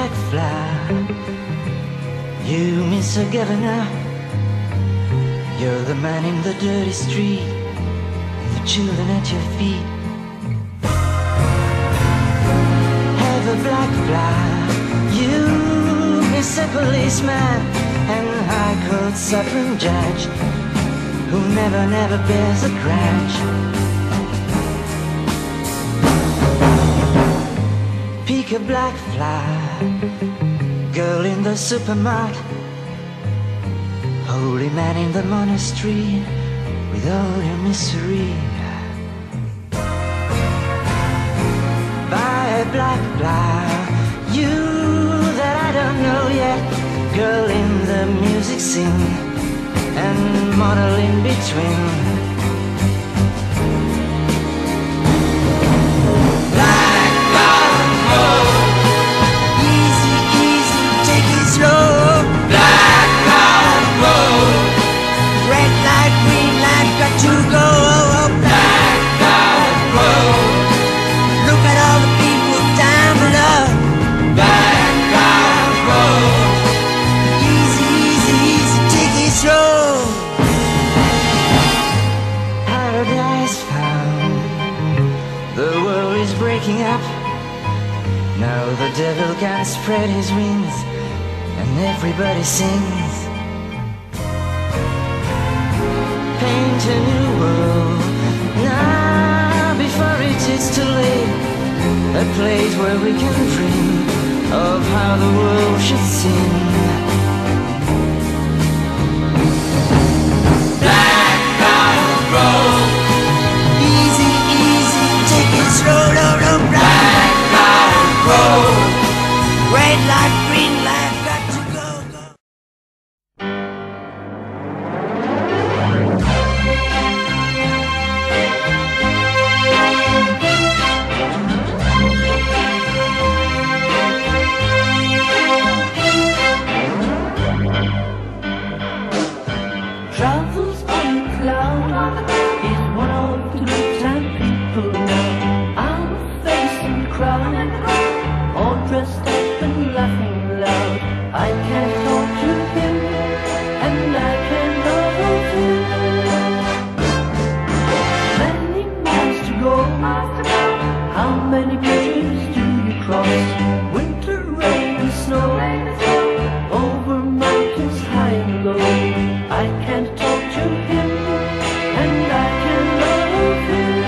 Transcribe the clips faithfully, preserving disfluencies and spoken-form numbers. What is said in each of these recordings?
black fly. You, Mister Governor, you're the man in the dirty street, and the children at your feet. Have a black fly. You, Mister Policeman, and High Court Supreme Judge, who never, never bears a grudge. Pick a black fly, girl in the supermarket, holy man in the monastery, with all your mystery. Buy a black fly, you that I don't know yet, girl in the music scene, and model in between. To go, oh, oh, black dog road. Look at all the people down below. Black dog road. Easy, easy, easy, take it slow. Paradise found. The world is breaking up. Now the devil can spread his wings, and everybody sings. Paint a new world now before it is too late. A place where we can dream of how the world should sing. Black Dog Road. Easy, easy, take it slow, no, no. Black Dog Road. Red light, green light, got to go, go. Travels on a cloud is one of the good time people now. I'm facing the crowd, all dressed up and laughing loud. I can't talk to him, and I can't love him. Many miles to go, how many bridges do you cross? Winter, rain and snow, over mountains high and low. I can't talk to him, and I can love him.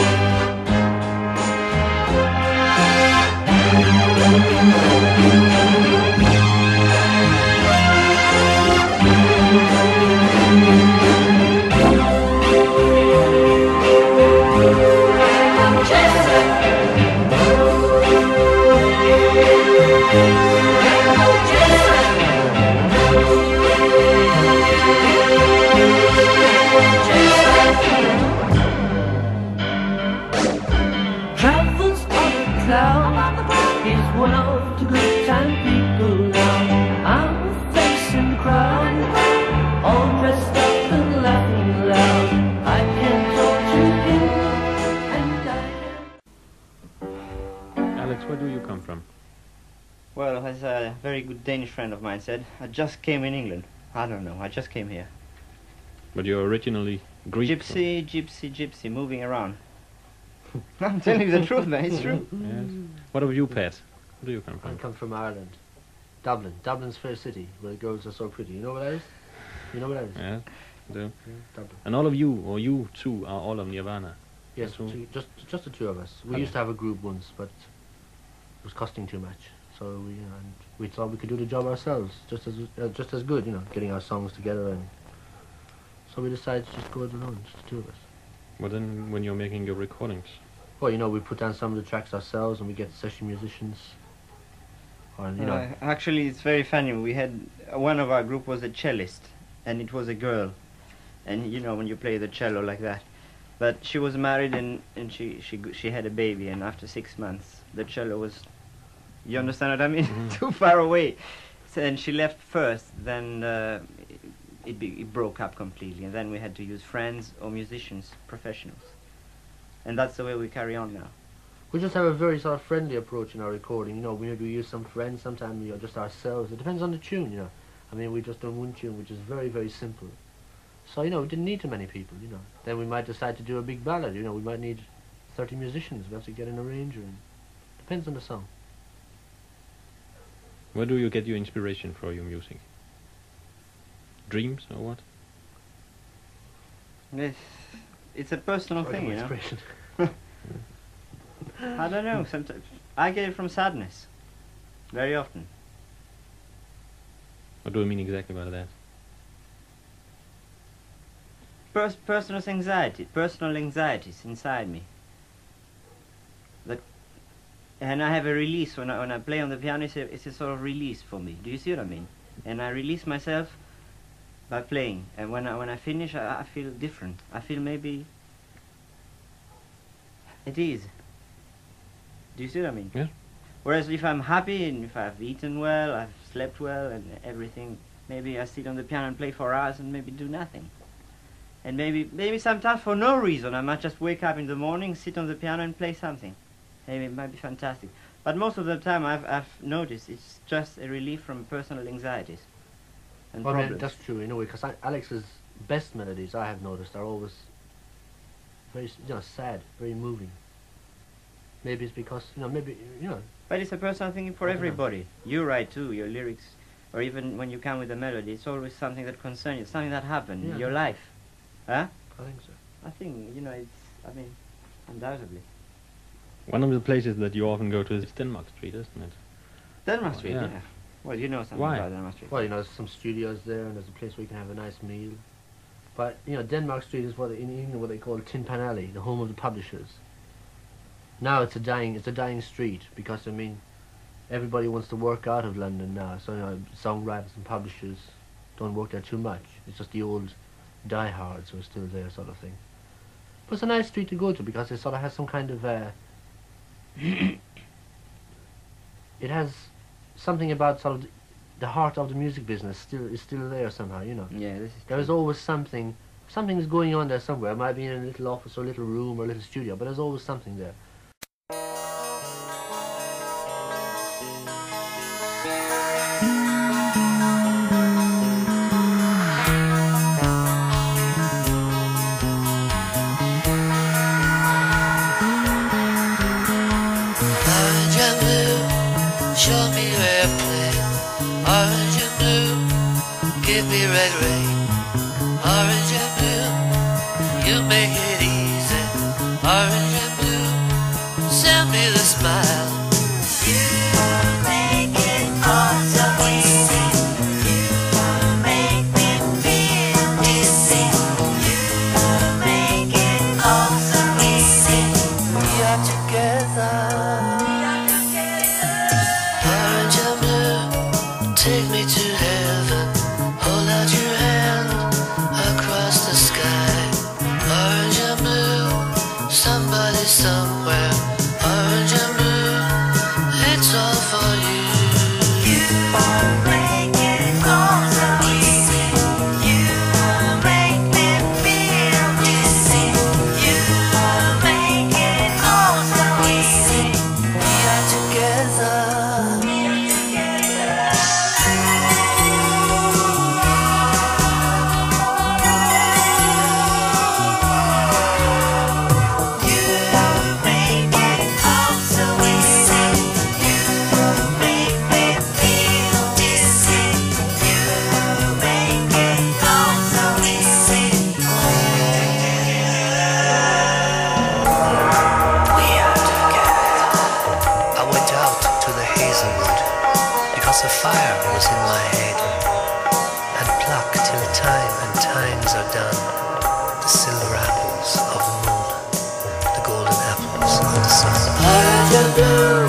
Travels on a cloud is one of the good time people now. I'm facing the crowd, all dressed up and laughing loud. I can't talk to him, and I can. Alex, where do you come from? Well, as a very good Danish friend of mine said, I just came in England. I don't know, I just came here. But you're originally Greek. Gypsy, gypsy, gypsy, moving around. I'm telling you the truth, man, it's true. Yes. What about you, Pat? Where do you come I from? come from Ireland. Dublin. Dublin's fair city, where the girls are so pretty. You know what that is? You know what that is? Yeah, I do. Yeah, Dublin. And all of you, or you two, are all of Nirvana. Yes, So- two, just just the two of us. We Okay. used to have a group once, but it was costing too much. So we uh, and we thought we could do the job ourselves, just as uh, just as good, you know, getting our songs together. And so we decided to just go it alone, just the two of us. But then, when you're making your recordings, Well, you know, we put down some of the tracks ourselves, and we get session musicians. Or you know, Uh, actually, it's very funny. We had uh, one of our group was a cellist, and it was a girl, and you know when you play the cello like that. But she was married, and and she she g- she had a baby, and after six months, the cello was, you understand what I mean, too far away. So, and she left first. Then uh, it be, it broke up completely, and then we had to use friends or musicians, professionals, and that's the way we carry on now. We just have a very sort of friendly approach in our recording. You know, we we use some friends, sometimes you know, just ourselves. It depends on the tune, you know. I mean, we just done one tune which is very, very simple. So, you know, we didn't need too many people, you know. Then we might decide to do a big ballad, you know. We might need thirty musicians. We have to get an arranger in. Depends on the song. Where do you get your inspiration for your music? Dreams or what? It's, it's a personal Sorry, thing, my you know. expression. I don't know. Sometimes I get it from sadness. Very often. What do you mean exactly by that? Pers personal anxiety, personal anxieties inside me. That, and I have a release when I when I play on the piano. It's a, it's a sort of release for me. Do you see what I mean? And I release myself by playing. And when I when I finish, I, I feel different. I feel maybe at ease. Do you see what I mean? Yeah. Whereas if I'm happy and if I've eaten well, I've slept well and everything, maybe I sit on the piano and play for hours and maybe do nothing. And maybe maybe sometimes for no reason, I might just wake up in the morning, sit on the piano and play something. Maybe it might be fantastic. But most of the time I've, I've noticed it's just a relief from personal anxieties and Well, I mean, problems. that's true, you know, because Alex's best melodies, I have noticed, are always very, s- you know, sad, very moving. Maybe it's because, you know, maybe, you know, But it's a personal thing for I don't know. everybody. You write too, your lyrics, or even when you come with a melody, it's always something that concerns you, something that happened Yeah. in your life. Huh? I think so. I think, you know, it's, I mean, undoubtedly. One of the places that you often go to is Denmark Street, isn't it? Denmark Street, yeah. yeah. Well, you know something Why? about Denmark Street. Well, you know, there's some studios there, and there's a place where you can have a nice meal. But, you know, Denmark Street is what in England what they call Tin Pan Alley, the home of the publishers. Now it's a dying, it's a dying street, because, I mean, everybody wants to work out of London now, so, you know, songwriters and publishers don't work there too much. It's just the old diehards who are still there, sort of thing. But it's a nice street to go to, because it sort of has some kind of, uh, it has something about sort of the heart of the music business still is still there somehow, you know. Yeah, this is There is true. always something, something is going on there somewhere. It might be in a little office or a little room or a little studio, but there's always something there. Orange and blue, show me your airplane. Orange and blue, give me red rain. Orange and blue, you make it easy. Orange and blue, send me the smile. You make it all so easy. You make me feel easy. You make it all so easy. We are together. Orange and blue, take me to heaven. Hold out your hand across the sky. Orange and blue, somebody somewhere. Orange and blue, it's all for you. You make it all so easy. You make me feel dizzy. You make it all so easy. We are together. We are together. You make it all so easy. You make me feel dizzy. You make it all so easy. We are together. I went out to the hazelwood because a fire was in my head, and plucked till time and times are done the silver apples of the moon, the golden apples of the sun. Orange and blue,